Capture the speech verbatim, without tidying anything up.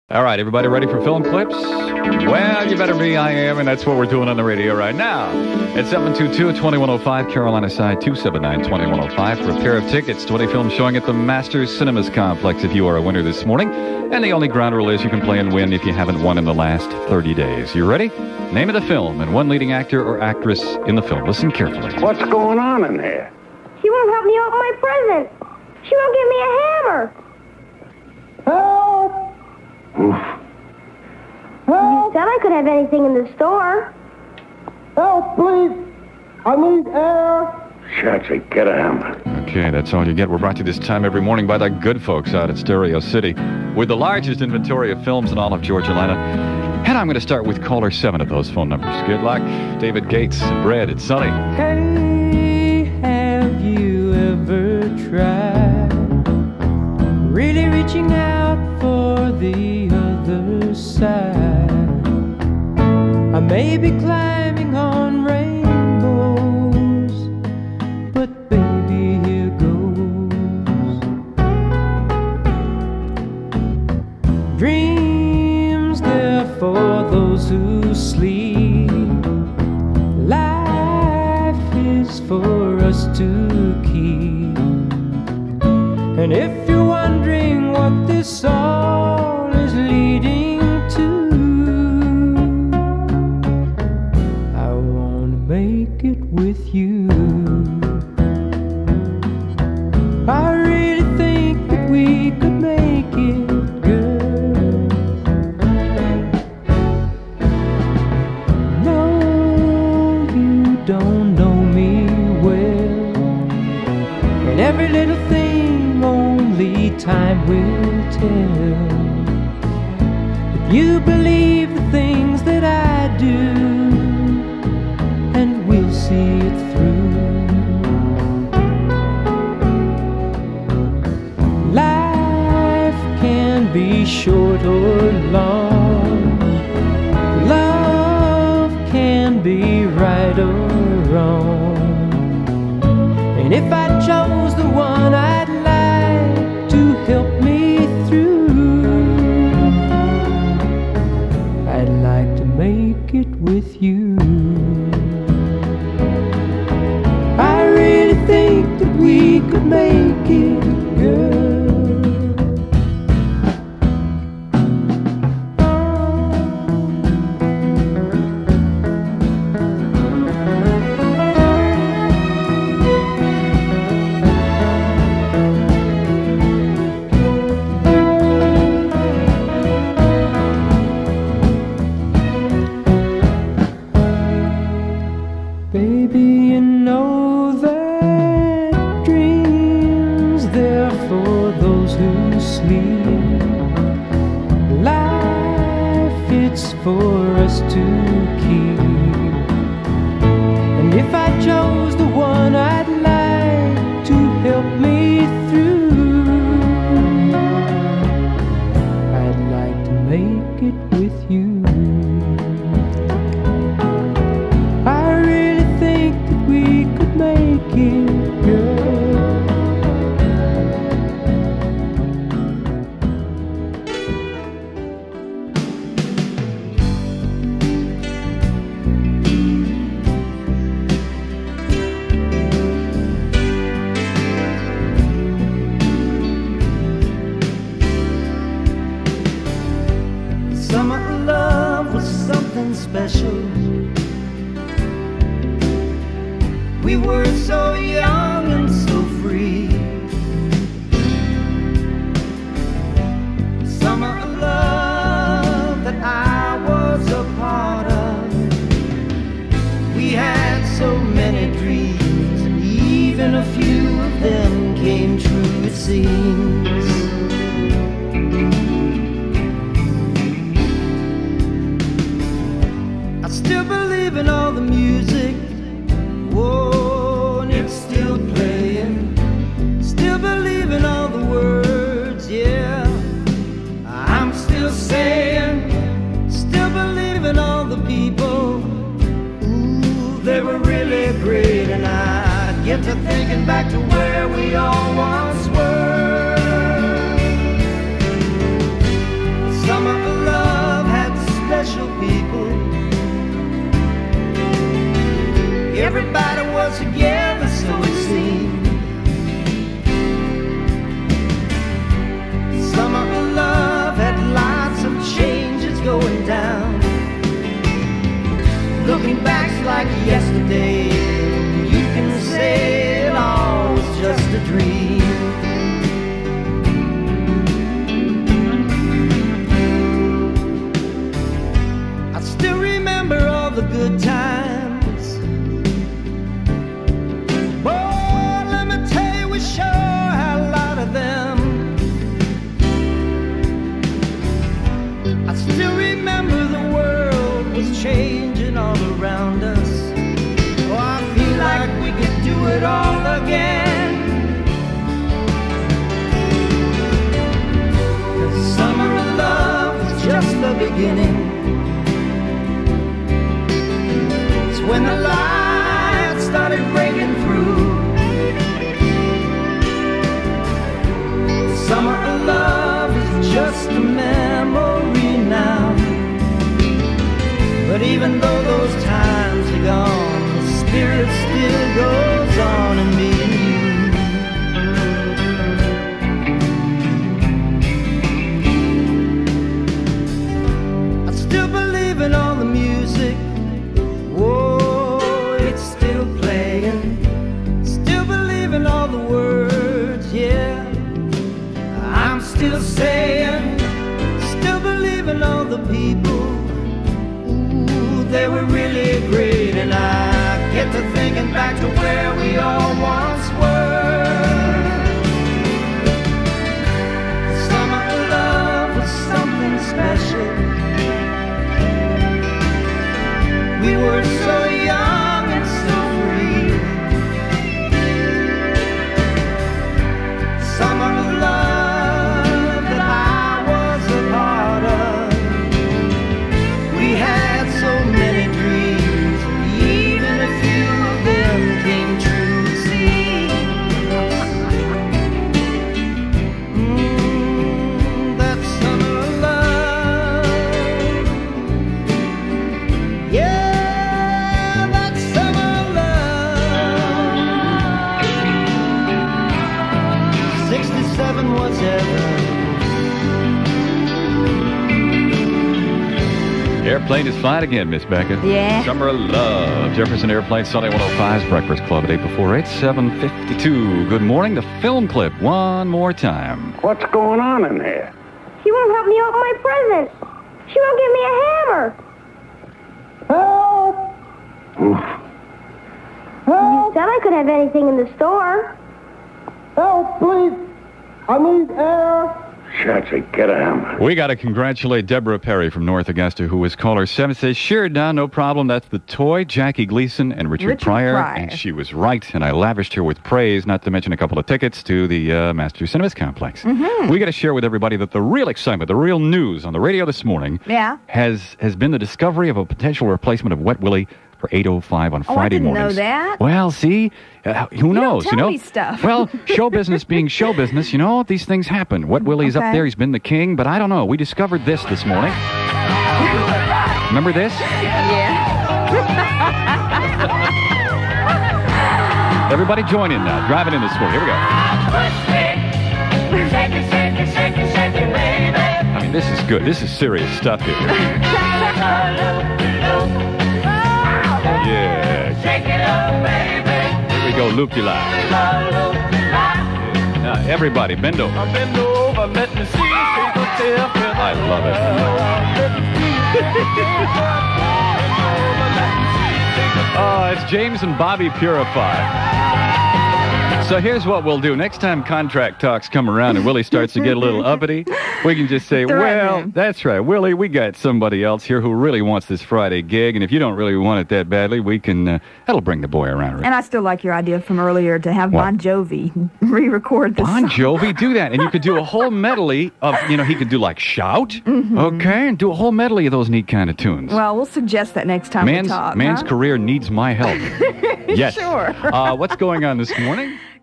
All right, everybody ready for film clips? Well, you better be. I am, and that's what we're doing on the radio right now. It's seven two two, two one zero five, Carolina side, two seven nine, two one zero five for a pair of tickets to a film showing at the Masters Cinemas Complex if you are a winner this morning. And the only ground rule is you can play and win if you haven't won in the last thirty days. You ready? Name of the film and one leading actor or actress in the film. Listen carefully. What's going on in here? She won't help me open my present. She won't give me a hammer. Help! Oof. You said I could have anything in the store. Help, please! I need air! Chatsy, get a hammer. Okay, that's all you get. We're brought to you this time every morning by the good folks out at Stereo City with the largest inventory of films in all of Georgia Lina. And I'm going to start with caller seven of those phone numbers. Good luck. David Gates and Brad, it's Sunny. Hey, have you ever tried really reaching out for the other side? I may be climbing on rainbows, but baby, here goes. Dreams, they're for those who sleep. Life is for us to keep. And if you're wondering what this all is leading to, I wanna make it with you. I really think that we could make it, girl. No, you don't know me well, and every little thing only time will tell. If you believe the things that I do, and we'll see it through. Life can be short or long. Love can be right or wrong. And if I chose the one I'd like to help me through, I'd like to make it with you. I really think that we could make it, girl. Baby, you know that dreams, they're for those who sleep. Life, it's for us to keep. And if I chose the one I'd like to help me through, I'd like to make it with you. Make it, girl. Summer love was something special. We were so young and so free. Summer of love that I was a part of. We had so many dreams, and even a few of them came true, it seems. I still believe in all the music. Whoa, and it's still playing. Still believe in all the words, yeah. I'm still saying, still believe in all the people. Ooh, they were really great. And I get to thinking back to where we all once were. Summer good times. Oh, let me tell you, we sure had a lot of them. I still remember the world was changing all around us. Oh, I feel like we could do it all again. 'Cause summer of love was just the beginning. It's when the light started breaking through. Summer of love is just a memory now. But even though those times are gone, the spirit still goes on in me and you. I still believe in all the music. Whoa, it's still playing. Still believe in all the words, yeah. I'm still saying, still believe in all the people. Ooh, they were really great, and I get to thinking back to where we all once were. Summer love was something special. We were so young and so free. Summer love that I was a part of. We had so many dreams, even a few of them came true. See, mm, that summer love, yeah, that summer love. sixty-seven was ever. Airplane is flying again, Miss Beckett. Yeah. Summer of Love. Jefferson Airplane, Sunday one oh five's Breakfast Club at eight before eight, seven fifty-two. Good morning. The film clip one more time. What's going on in here? She won't help me open my present. She won't give me a hammer. Help! You said I could have anything in the store. Help, please! I need air. Chatsy, get a hammer. We got to congratulate Deborah Perry from North Augusta, who was caller seven. Says, sure, Don, no problem. That's the toy, Jackie Gleason and Richard, Richard Pryor. Pryor. And she was right, and I lavished her with praise, not to mention a couple of tickets to the uh, Master Cinemas Complex. Mm-hmm. We got to share with everybody that the real excitement, the real news on the radio this morning Yeah. has, has been the discovery of a potential replacement of Wet Willie for eight oh five on Oh, I Friday didn't know mornings. that. Well, see, uh, who knows? tell you know, me stuff. Well, show business being show business, you know, these things happen. Wet Willie's up Okay. there; he's been the king, but I don't know. We discovered this this morning. Remember this? Yeah. Everybody, join in now. Driving in this morning. Here we go. I mean, this is good. This is serious stuff here. Yeah. Here we go, loop-de-lie. Now, everybody, bend over. Bend over, let me see. I love it. Oh, it's James and Bobby Purify. So here's what we'll do. Next time contract talks come around and Willie starts to get a little uppity, we can just say, Threaten well, him. that's right, Willie, we got somebody else here who really wants this Friday gig, and if you don't really want it that badly, we can, uh, that'll bring the boy around. And I still like your idea from earlier to have What? Bon Jovi re-record the Bon song. Jovi, do that. And you could do a whole medley of, you know, he could do like Shout, Mm-hmm. okay, and do a whole medley of those neat kind of tunes. Well, we'll suggest that next time man's we talk. man's huh? career needs my help. Yes. Sure. Uh, what's going on this morning?